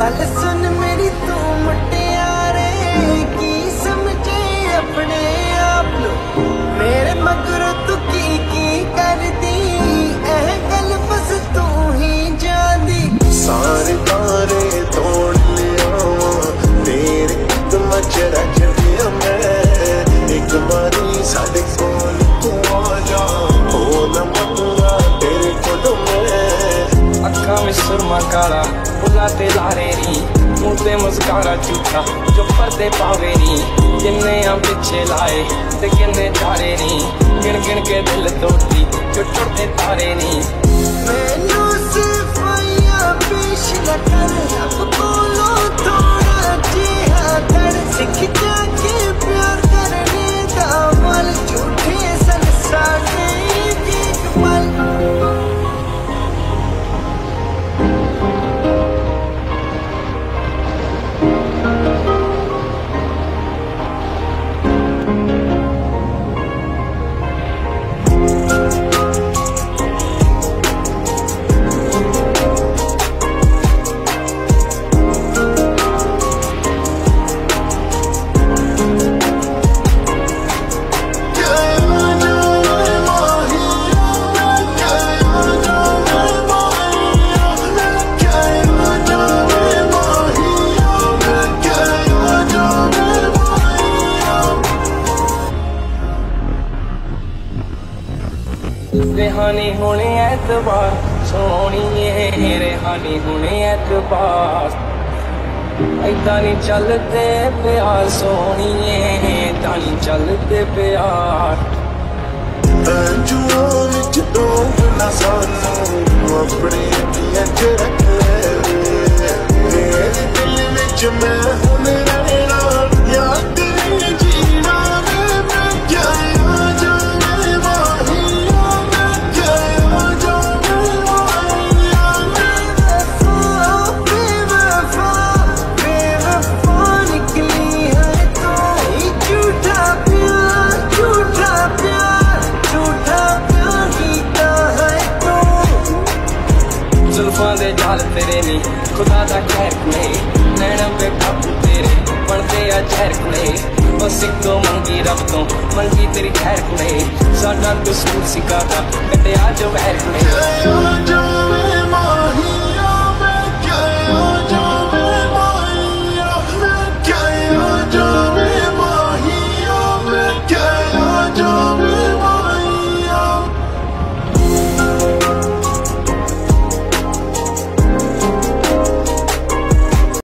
गल सुन मेरी तू मुटियारे की समझे अपने आप लो मेरे मगर तू की कर दी एह गल बस तू ही जानी सारे तारे तोड़ लिया तेरे कदम च रच दिया मैं एक बारी साडे कोल तू आ जा हो ना मटूंगा तेरे कोल मैं अखा में सुरमा काला बुला ते लारे नी मुँह ते मुस्कारा झूठा जो पर्दे पावे नी किन्ने आ पिछे लाए ते किन्ने तारे नी गिन गिन के दिल तोड़ती जो टुटते तारे नी मैनू सिफाइयां पेश न कर रब कोलों थोड़ा जिहा कर सीख जाके प्यार करने दा मल झूठे सन साडे एक पल रेहानी होने एतबार सोहणीए रेहानी होने एतबार ऐदा नी चलते प्यार सोहणीए ऐदा नी चलते प्यार जुआ विच डोबना सानू अपने अखियां च रख ले मेरे दिल विच मैं हुण रहना याद तेरी जीना मैं क्या दे जाल तेरे नी खुदा दा खैर कुड़े नैना पे काबू तेरे बनते आ जहर कुड़े बस एक तो मंगी रब तो मंगी तेरी खैर कुड़े साडा कसूर सिकादा कटिया जो वैर कुड़े